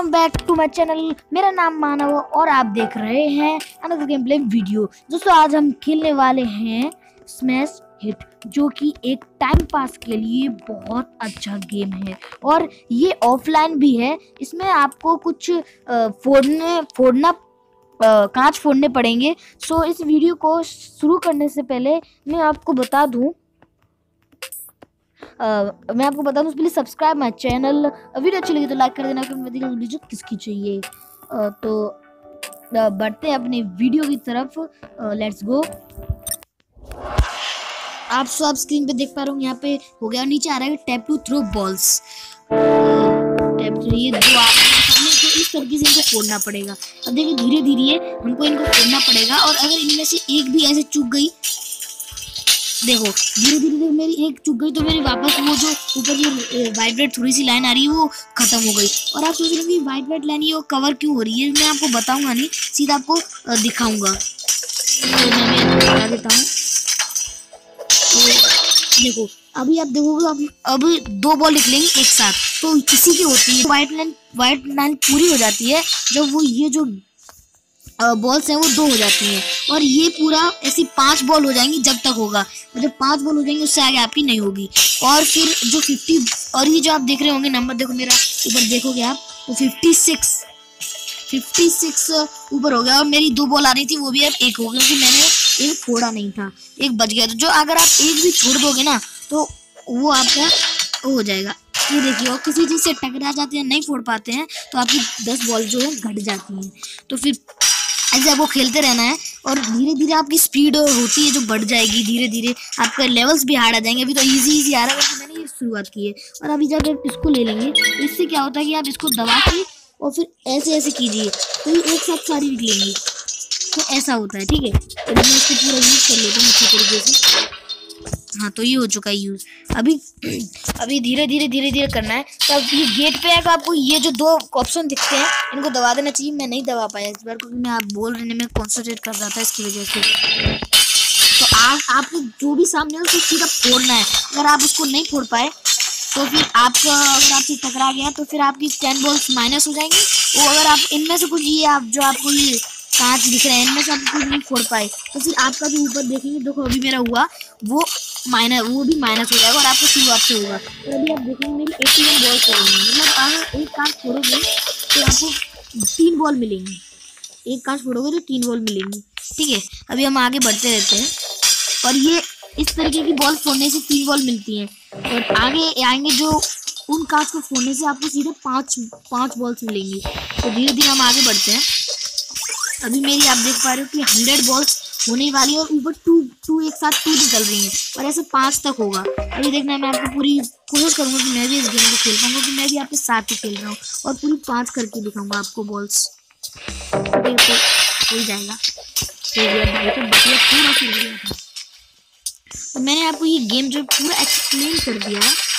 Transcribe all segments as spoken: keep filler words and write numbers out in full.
Welcome back to my channel. मेरा नाम मानव और आप देख रहे हैं अनदर गेम प्ले वीडियो। दोस्तों आज हम खेलने वाले हैं स्मैश हिट, जो कि एक टाइम पास के लिए बहुत अच्छा गेम है और ये ऑफलाइन भी है। इसमें आपको कुछ फोड़ने फोड़ना कांच फोड़ने पड़ेंगे। सो इस वीडियो को शुरू करने से पहले मैं आपको बता दूं Uh, मैं आपको बता दूं please subscribe my channel. Video अच्छी लगी तो लाइक कर देना, वीडियो किसकी चाहिए। uh, तो uh, बढ़ते हैं अपने वीडियो की तरफ। Let's go. आप सब स्क्रीन पे देख पा रहे हो, यहाँ पे हो गया, नीचे आ रहा है tap to throw balls. Tap to ये दो आप तो इस तरीके से इनको फोड़ना पड़ेगा। अब देखिए धीरे धीरे हमको इनको फोड़ना पड़ेगा और अगर इनमें से एक भी ऐसे चूक गई, देखो धीरे धीरे मेरी एक चुक गई तो मेरी वापस वो जो ऊपर की वाइट वाइट थोड़ी सी लाइन आ रही है वो खत्म हो गई। और आप सोच रहे हो कि वाइट वाइट लाइन ये वो कवर क्यों हो रही है, मैं आपको बताऊंगा नहीं, सीधा आपको दिखाऊंगा। तो मैं भी आपको बता देता हूँ। तो देखो अभी आप देखोगे अब अब दो बॉल निकलेंगी एक साथ, तो इसी की होती है वाइट लाइन। वाइट लाइन पूरी हो जाती है जब वो ये जो बॉल्स हैं वो दो हो जाती हैं और ये पूरा ऐसी पांच बॉल हो जाएंगी जब तक होगा। जब पांच बॉल हो जाएंगी उससे आगे आपकी नहीं होगी। और फिर जो फिफ्टी और ये जो आप देख रहे होंगे नंबर, देखो मेरा ऊपर देखोगे आप तो फिफ्टी सिक्स फिफ्टी सिक्स ऊपर हो गया और मेरी दो बॉल आ रही थी वो भी अब एक हो गया क्योंकि मैंने एक फोड़ा नहीं था, एक बच गया। तो जो अगर आप एक भी छोड़ दोगे ना तो वो आपका हो जाएगा। ये देखिए और किसी चीज से टकरा जाते हैं, नहीं फोड़ पाते हैं तो आपकी दस बॉल जो है घट जाती हैं। तो फिर ऐसे आपको खेलते रहना है और धीरे धीरे आपकी स्पीड होती है जो बढ़ जाएगी। धीरे धीरे आपके लेवल्स भी हार्ड आ जाएंगे। अभी तो इजी इजी आ रहा है क्योंकि मैंने ये शुरुआत की है। और अभी जब आप इसको ले लेंगे तो इससे क्या होता है कि आप इसको दबा के और फिर ऐसे ऐसे कीजिए तो ये एक साथ सारी निकलेंगी। तो ऐसा होता है, ठीक है। तो मैं इसको पूरा यूज कर लेता हूँ अच्छी तरीके से। हाँ तो ये हो चुका है यूज। अभी अभी धीरे धीरे धीरे धीरे करना है। तो अब ये गेट पे है तो आपको ये जो दो ऑप्शन दिखते हैं इनको दबा देना चाहिए। मैं नहीं दबा पाया इस बार क्योंकि मैं आप बोल रहे में कॉन्सेंट्रेट कर रहा था, इसकी वजह से। तो आप आपको जो भी सामने है उसको सीधा फोड़ना है। अगर आप उसको नहीं फोड़ पाए तो फिर आपका अगर आपसे टकरा गया तो फिर आपकी टेन बॉल्स माइनस हो जाएंगी। वो अगर आप इनमें से कुछ ये आप जो आपको ये कांच दिख रहे हैं इनमें से आप कुछ नहीं फोड़ पाए तो फिर आपका जो ऊपर देखेंगे, देखो अभी मेरा हुआ वो माइनस, वो भी माइनस हो जाएगा और आपको शुरुआत से होगा। तो अभी आप देखेंगे मेरी एट्टी वन बॉल करेंगे, मतलब अगर एक कांच फोड़ोगे तो आपको तीन बॉल मिलेंगी। एक कांच फोड़ोगे तो तीन बॉल मिलेंगी, ठीक है। अभी हम आगे बढ़ते रहते हैं और ये इस तरीके की बॉल फोड़ने से तीन बॉल मिलती हैं और आगे आएंगे जो उन कांच को फोड़ने से आपको सीधे पाँच पाँच बॉल्स मिलेंगी। तो धीरे धीरे हम आगे बढ़ते हैं। अभी मेरी आप देख पा रहे हो कि हंड्रेड बॉल्स होने वाली है और ऊपर टू टू एक साथ टू निकल रही हैं और ऐसे पांच तक होगा। अभी देखना है, मैं आपको पूरी कोशिश करूंगा कि मैं भी इस गेम को खेल पाऊंगा कि मैं भी आपके साथ ही खेल रहा हूँ और पूरी पांच करके दिखाऊंगा आपको बॉल्स। हो जाएगा तो मैंने आपको ये गेम जो पूरा एक्सप्लेन कर दिया,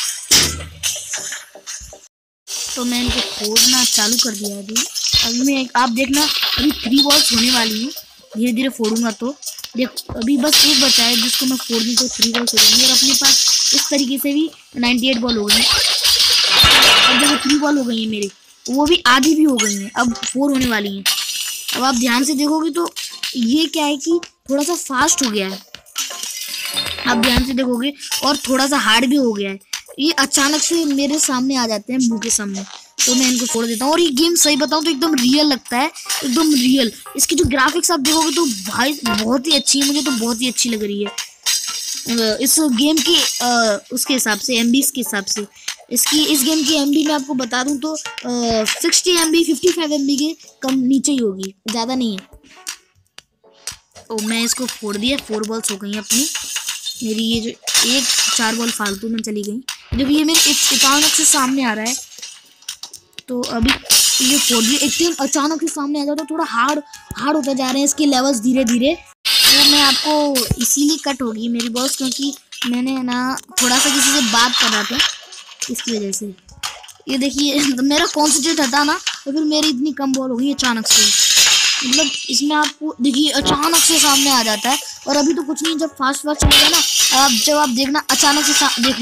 तो मैं इनको फोड़ना चालू कर दिया। अभी अभी मैं आप देखना अभी थ्री बॉल्स होने वाली हैं, धीरे धीरे फोड़ूंगा तो देख अभी बस एक बचा है जिसको मैं फोड़ दूँ तो थ्री बॉल्स हो जाएंगी। और अपने पास इस तरीके से भी नाइन्टी एट बॉल हो गई। अब देखो थ्री बॉल हो गई है मेरी, वो भी आधी भी हो गई हैं, अब फोर होने वाली हैं। अब आप ध्यान से देखोगे तो ये क्या है कि थोड़ा सा फास्ट हो गया है, आप ध्यान से देखोगे, और थोड़ा सा हार्ड भी हो गया है। ये अचानक से मेरे सामने आ जाते हैं, मुंह के सामने, तो मैं इनको फोड़ देता हूँ। और ये गेम सही बताऊँ तो एकदम रियल लगता है, एकदम रियल। इसकी जो ग्राफिक्स आप देखोगे तो भाई बहुत ही अच्छी है, मुझे तो बहुत ही अच्छी लग रही है इस गेम की आ, उसके हिसाब से एमबीज के हिसाब से। इसकी इस गेम की एमबी मैं आपको बता दूं तो sixty MB fifty five MB के कम नीचे ही होगी, ज़्यादा नहीं है। तो मैं इसको फोड़ दिया, फोर बॉल्स हो गई अपनी। मेरी ये जो एक चार बॉल फालतू में चली गई। जब ये मेरे अचानक से सामने आ रहा है तो अभी ये फोड़ दिया, एकदम अचानक से सामने आ जाता है, तो थोड़ा हार्ड हार्ड होते जा रहे हैं इसके लेवल्स धीरे धीरे। तो मैं आपको इसीलिए कट होगी मेरी बॉल्स क्योंकि मैंने ना थोड़ा सा किसी से बात कर रहा था, इसकी वजह से। ये देखिए मेरा कॉन्सेंट्रेट हटा ना तो फिर मेरी इतनी कम बॉल हो गई अचानक से। मतलब इसमें आपको देखिए अचानक से सामने आ जाता है और अभी तो कुछ नहीं, जब फास्ट फास्ट चलेगा ना, अब जब आप देखना अचानक से देखिए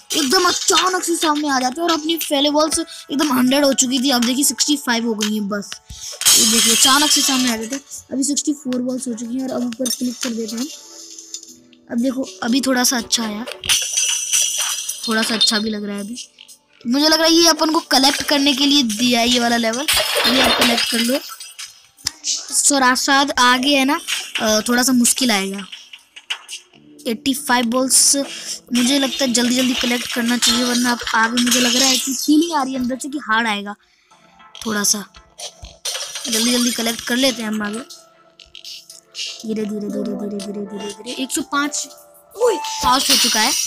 एकदम अचानक से सामने आ जाते हैं और अपनी पहले बॉल से एकदम हंड्रेड हो चुकी थी, अब देखिए सिक्सटी फाइव हो गई है बस। ये देखिए अचानक से सामने आ जाते हैं। अभी सिक्सटी फोर बॉल्स हो चुकी हैं और अब ऊपर क्लिक कर देते हैं। अब देखो अभी थोड़ा सा अच्छा आया, थोड़ा सा अच्छा भी लग रहा है। अभी मुझे लग रहा है ये अपन को कलेक्ट करने के लिए दिया है ये वाला लेवल, ये आप कलेक्ट कर लो। तो शायद आगे है ना थोड़ा सा मुश्किल आएगा। पचासी बॉल्स मुझे लगता है जल्दी जल्दी कलेक्ट करना चाहिए, वरना आप आगे मुझे लग रहा है कि फीलिंग आ रही है अंदर से कि हार्ड आएगा। थोड़ा सा जल्दी जल्दी कलेक्ट कर लेते हैं हम आगे, धीरे धीरे धीरे धीरे धीरे धीरे धीरे। एक सौ पाँच पास हो चुका है।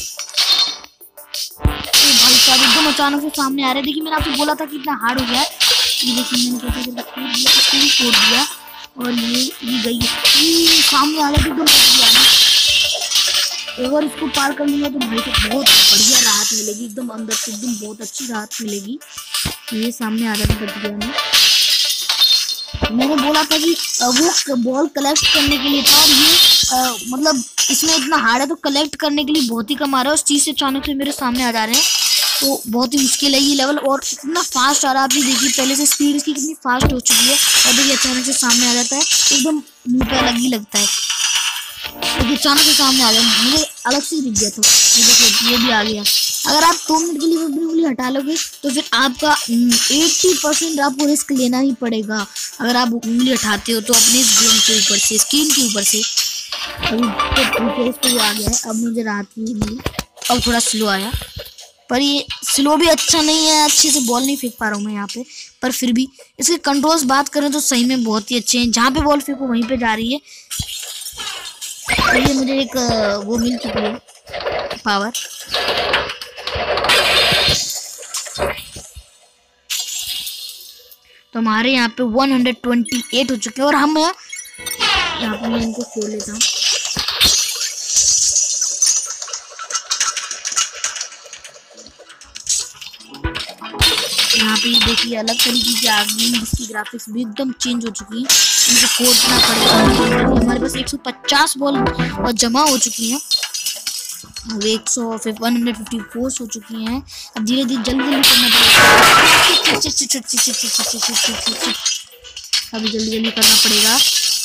भाई साहब एकदम अचानक से सामने आ रहे हैं। देखिए मैंने आपको बोला था कि इतना हार्ड हो गया है। ये देखिए मैंने कैसे कैसे तोड़ दिया, इसको भी तोड़ दिया और ये ये गई है सामने आ रहा है एकदम। अगर इसको पार कर लूंगा तो भाई को बहुत बढ़िया राहत मिलेगी, एकदम अंदर से एकदम बहुत अच्छी राहत मिलेगी। ये सामने आ रहा है बच गया मैं। मैंने बोला था कि वो बॉल कलेक्ट करने के लिए था और ये आ, मतलब इसमें इतना हार्ड है तो कलेक्ट करने के लिए बहुत ही कम आ रहा है। उस चीज़ से अचानक से मेरे सामने आ जा रहे हैं तो बहुत ही मुश्किल है ये लेवल। और इतना फास्ट आ रहा है, आप ये देखिए पहले से स्पीड इसकी कितनी फास्ट हो चुकी है और देखिए अचानक से सामने आ जाता है, एकदम मुँह पे अलग ही लगता है। देखिए अचानक से सामने आ गया, मुझे अलग से दिख गया था। ये देखिए ये भी आ गया। अगर आप दो मिनट के लिए उंगली हटा लोगे तो फिर आपका अस्सी परसेंट आपको रिस्क लेना ही पड़ेगा अगर आप उंगली हटाते हो तो अपने इस गेम के ऊपर से, स्क्रीन के ऊपर से। अभी तो इस पे आ गया है, अब मुझे राहत नहीं मिली। अब थोड़ा स्लो आया पर ये स्लो भी अच्छा नहीं है, अच्छे से बॉल नहीं फेंक पा रहा हूँ मैं यहाँ पे। पर फिर भी इसके कंट्रोल्स बात करें तो सही में बहुत ही अच्छे हैं, जहाँ पे बॉल फेंको वहीं पे जा रही है। और ये मुझे एक वो मिल चुकी है पावर। तो हमारे यहाँ पे एक सौ अट्ठाईस हो चुके हैं और हम यहाँ पे मैं इनको खोल लेता हूँ। यहाँ पे देखिए अलग तरीके की आ गई, इसकी ग्राफिक्स भी एकदम चेंज हो चुकी है। इनको खोदना पड़ेगा। हमारे पास एक सौ पचास बॉल और जमा हो चुकी हैं, अब एक सौ एक सौ चौवन हो चुकी हैं। अब धीरे धीरे जल्दी जल्दी करना पड़ेगा, अभी जल्दी जल्दी करना पड़ेगा।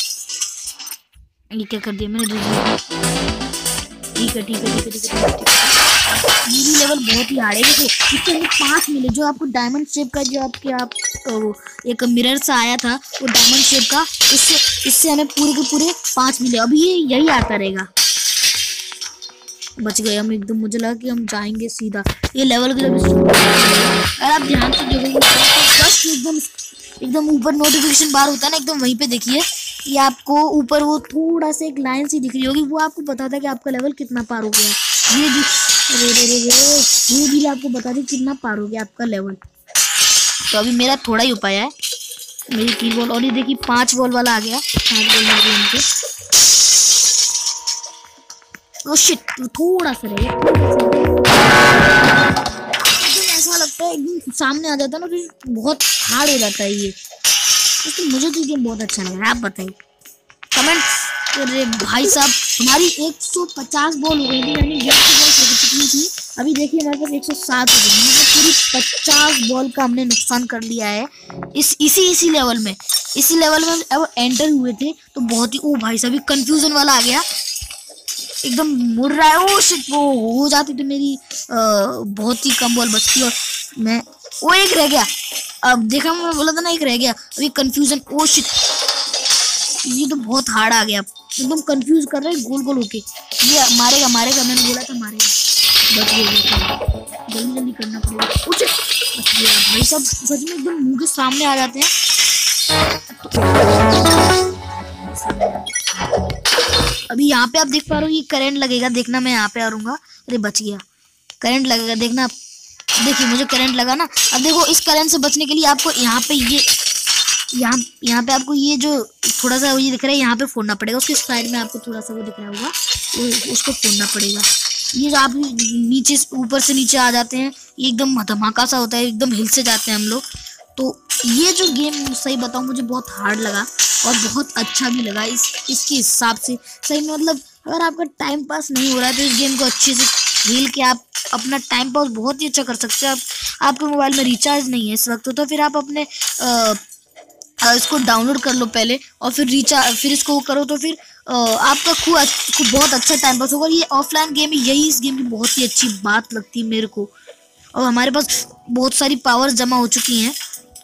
ये क्या कर दिया मैंने, ठीक है ठीक है ठीक है ठीक है। ये भी लेवल बहुत ही हार्ड है। देखो इससे हमें पाँच मिले, जो आपको डायमंड शेप का जो आपके आप तो एक मिरर सा आया था वो डायमंड शेप का, इससे इससे हमें पूरे के पूरे पाँच मिले। अभी ये यही आता रहेगा। बच गए हम एकदम, मुझे लगा कि हम जाएंगे सीधा ये लेवल के लिए। अगर आप ध्यान से देखोगे फर्स्ट एकदम एकदम ऊपर नोटिफिकेशन बार होता है ना, एकदम वहीं पे देखिए ये आपको ऊपर वो थोड़ा सा एक लाइन सी दिख रही होगी, वो आपको बताता है कि आपका लेवल कितना पार हो गया है। ये रे रे रे रे ये भी आपको बता दें कितना पार हो गया आपका लेवल। तो अभी मेरा थोड़ा ही उपाय है, मेरी तीन बॉल और ये देखिए पांच बॉल वाला आ गया, पांच बॉल मिल गए इनके। ओ शिट थोड़ा सा रह ऐसा लगता है एकदम सामने आ जाता है ना फिर बहुत हार्ड हो जाता है ये। तो मुझे तो गेम बहुत अच्छा लगा, आप बताइए कमेंट। अरे भाई साहब हमारी एक सौ पचास बॉल हो गई थी, यानी डेढ़ सौ बॉल कितनी थी, अभी देखिए हमारे पास एक सौ सात हो गई, मतलब पूरी पचास बॉल का हमने नुकसान कर लिया है इस इसी इसी लेवल में। इसी लेवल में अब एंटर हुए थे तो बहुत ही, ओ भाई साहब कंफ्यूजन वाला आ गया, एकदम मुड़ रहा है। ओ शिट वो हो जाती तो मेरी आ, बहुत ही कम बॉल बचती और मैं वो एक रह गया। अब देखा मैं बोला था ना एक रह गया, अभी कंफ्यूजन। ओ शिट ये तो बहुत हार्ड आ गया, एकदम कंफ्यूज कर रहे हैं गोल गोल होके। ये मारेगा मारेगा, मैंने बोला था मारेगा। बच गया, जल्दी जल्दी करना पड़ेगा। बच गया भाई साहब, सच में एकदम मुंह के सामने आ जाते हैं। अभी यहाँ पे आप देख पा रहे हो ये करंट लगेगा, देखना मैं यहाँ पे आ रूंगा। अरे बच गया, करंट लगेगा देखना आप। देखिए मुझे करंट लगा ना। अब देखो इस करंट से बचने के लिए आपको यहाँ पे ये यहाँ यहाँ पे आपको ये जो थोड़ा सा ये दिख रहा है यहाँ पे फोड़ना पड़ेगा। उसके साइड में आपको थोड़ा सा वो दिख रहा होगा, वो उसको फोड़ना पड़ेगा। ये जो आप नीचे ऊपर से नीचे आ जाते हैं, ये एकदम धमाका सा होता है, एकदम हिल से जाते हैं हम लोग। तो ये जो गेम सही बताऊँ मुझे बहुत हार्ड लगा और बहुत अच्छा भी लगा इस इसके हिसाब से। सही में मतलब अगर आपका टाइम पास नहीं हो रहा है तो इस गेम को अच्छे से खेल के आप अपना टाइम पास बहुत ही अच्छा कर सकते हैं। आप, आपके मोबाइल में रिचार्ज नहीं है इस वक्त तो फिर आप अपने आ, इसको डाउनलोड कर लो पहले और फिर रिचार्ज फिर इसको करो तो फिर आ, आपका खूब खूब बहुत अच्छा टाइम पास होगा। ये ऑफलाइन गेम है, यही इस गेम की बहुत ही अच्छी बात लगती है मेरे को। और हमारे पास बहुत सारी पावर्स जमा हो चुकी हैं।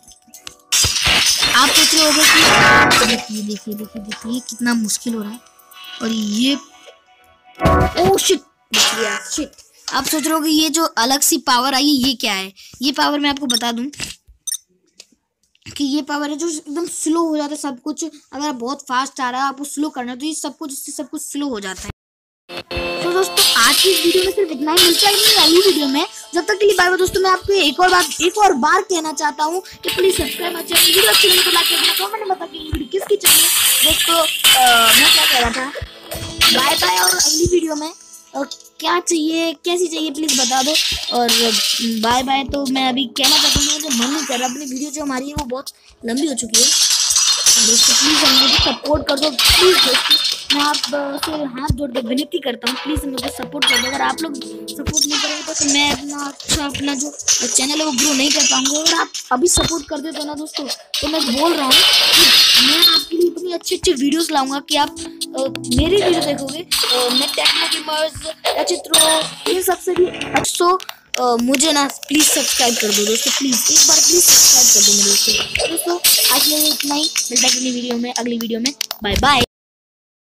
आप सोच रहे होंगे कि देखिए देखिए देखिए देखिए कितना मुश्किल हो रहा है। और ये ओह शिट शिट आप सोच रहे होगे ये जो अलग सी पावर आई है ये क्या है। ये पावर मैं आपको बता दूं कि ये पावर है जो एकदम स्लो हो जाता है सब कुछ। अगर आप बहुत फास्ट आ रहा है आपको स्लो करना है तो ये सब कुछ इससे सब कुछ स्लो हो जाता है। तो दोस्तों आज की इस वीडियो में सिर्फ इतना ही। मिलता है अगली वीडियो में, जब तक के लिए बाय बाय। दोस्तों मैं आपको एक और बात एक और बार कहना चाहता हूँ कि प्लीज सब्सक्राइब अच्छे वीडियो अच्छी लगी तो लाइक करना, कमेंट में बता के वीडियो किसकी चाहिए। दोस्तों मैं क्या कह रहा था, बाय बाय। और अगली वीडियो में और क्या चाहिए कैसी चाहिए प्लीज बता दो। और बाय बाय तो मैं अभी कहना चाहता हूँ, मुझे मन नहीं कर रहा। अपनी वीडियो जो हमारी है वो बहुत लंबी हो चुकी है दोस्तों, प्लीज हम मुझे सपोर्ट कर दो प्लीज। दोस्तों मैं आप से हाथ जोड़ के विनती करता हूँ, प्लीज मुझे सपोर्ट कर दो। अगर आप लोग सपोर्ट नहीं करेंगे तो मैं अपना अच्छा अपना जो चैनल है वो ग्रो नहीं कर पाऊंगा। अगर आप अभी सपोर्ट कर देते ना दोस्तों तो मैं बोल रहा हूँ कि मैं आपके लिए इतनी अच्छी अच्छी वीडियोस लाऊंगा कि आप आ, मेरी वीडियो देखोगे। मैं टेक्नो गेमर्स या चित्रों इन सबसे भी अच्छो Uh, मुझे ना प्लीज सब्सक्राइब कर दो दोस्तों, प्लीज एक बार प्लीज सब्सक्राइब कर दो मेरे दोस्तों। दोस्तों आज के लिए इतना ही, मिलता है अगली वीडियो में अगली वीडियो में बाय बाय।